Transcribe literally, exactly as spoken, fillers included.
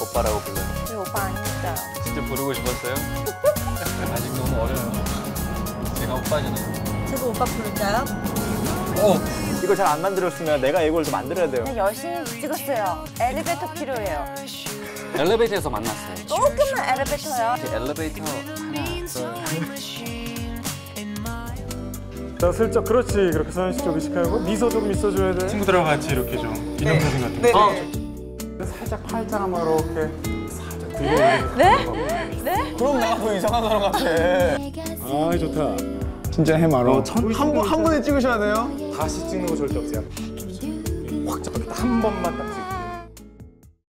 오빠라고 불러요. 우리 오빠 아닙니다. 진짜 부르고 싶었어요? 아직 너무 어려요. 제가 오빠잖아요. 저도 오빠 부를까요? 어, 이걸 잘 안 만들었으면 내가 이걸 좀 만들어야 돼요. 네, 열심히 찍었어요. 엘리베이터 필요해요. 엘리베이터에서 만났어요. 조금만 엘리베이터요. 엘리베이터 하나, 자, 슬쩍 그렇지. 그렇게 서현 씨 좀 의식하고 미소 조금 있어줘야 돼. 친구들하고 같이 이렇게 좀 기념사진 같은 거. 어. 살짝 팔짱 한번 이렇게 살짝 들고. 네? 네? 그럼 내가 뭐 이상한 사람 같아. 아, 좋다. 진짜 해마로. 한, 번, 한 번에 찍으셔야 돼요. 다시 찍는 거 절대 없어요. 확 잡아. 한 번만 딱.